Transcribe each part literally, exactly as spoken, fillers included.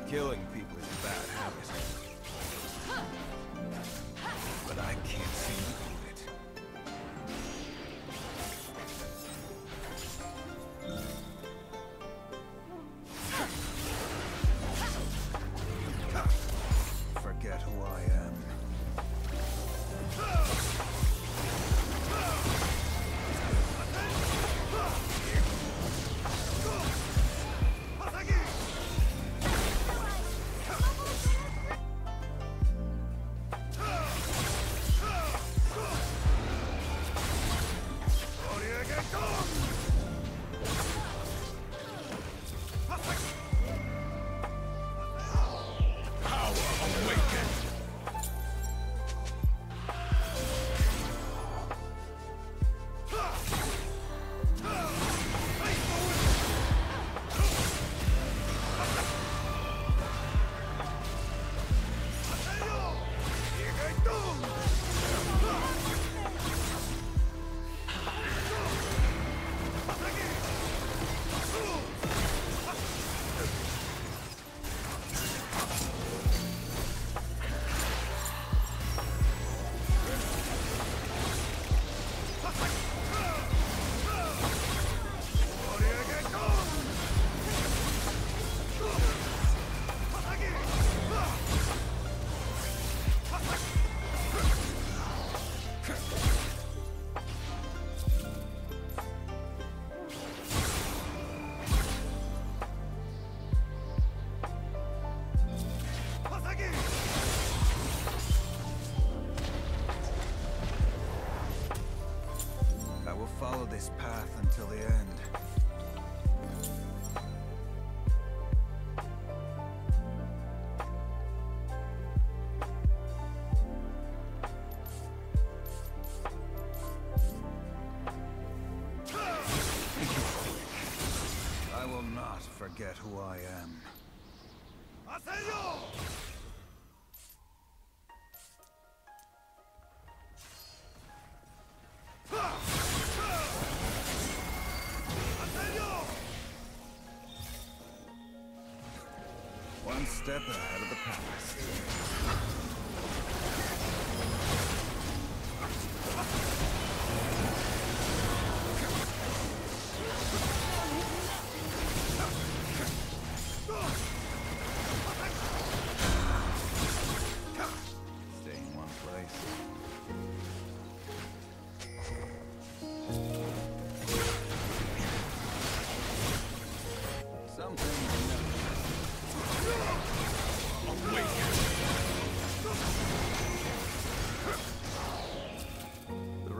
Killing people is a bad habit. But I can't seem to do it. Forget who I am. Follow this path until the end. I will not forget who I am. One step ahead of the past. Stay in one place. Some things never. The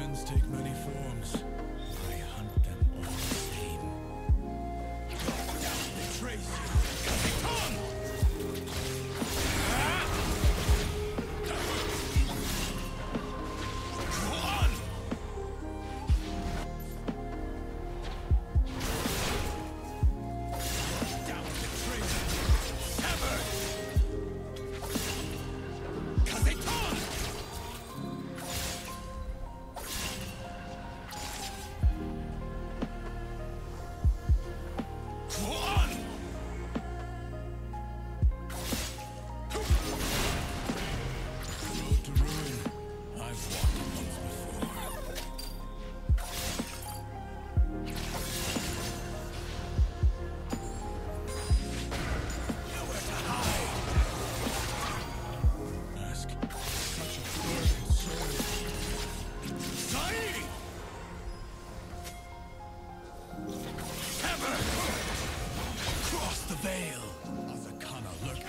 Demons take many forms. I hunt them all the same. They trace you. Come! Go on! Down the trace. Severed! Kazeton! Go on! Road to ruin. I've walked it once before. Nowhere to hide. Ask such a burdened soul. Zairi! Ever! Cross the veil. Azakana lurk.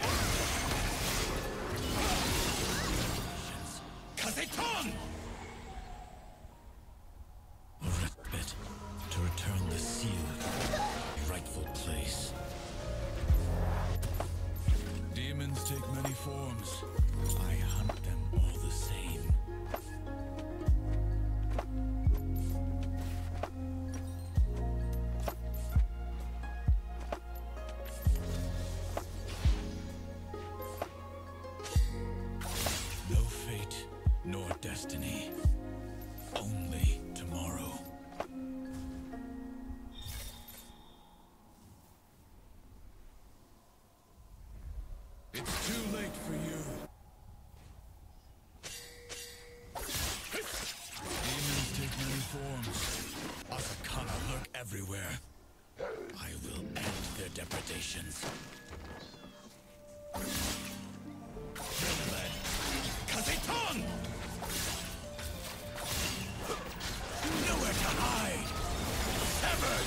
Kazeton! A respite to return the seal to rightful place. Demons take many forms. I hunt them all the same. No fate, nor destiny. Only tomorrow. It's too late for you. Demons take many forms. Asakana lurk everywhere. I will end their depredations. Dreadland! Kazeton! Nowhere to hide! Severed!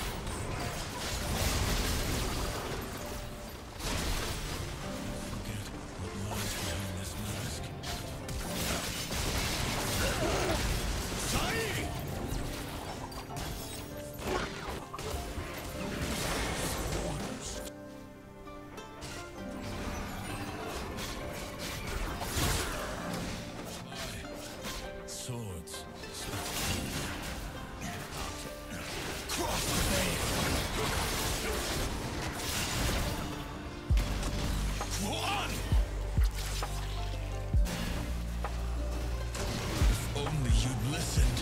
Forget what lies behind this mask. Zairi! Swords. Cross the veil. Go on! If only you'd listened.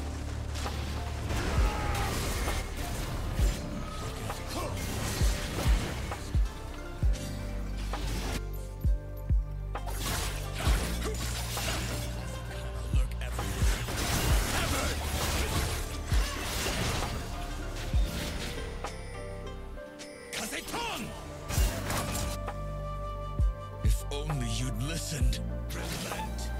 Look everywhere. Ever! Kazeton! If only you'd listened. Dreadland.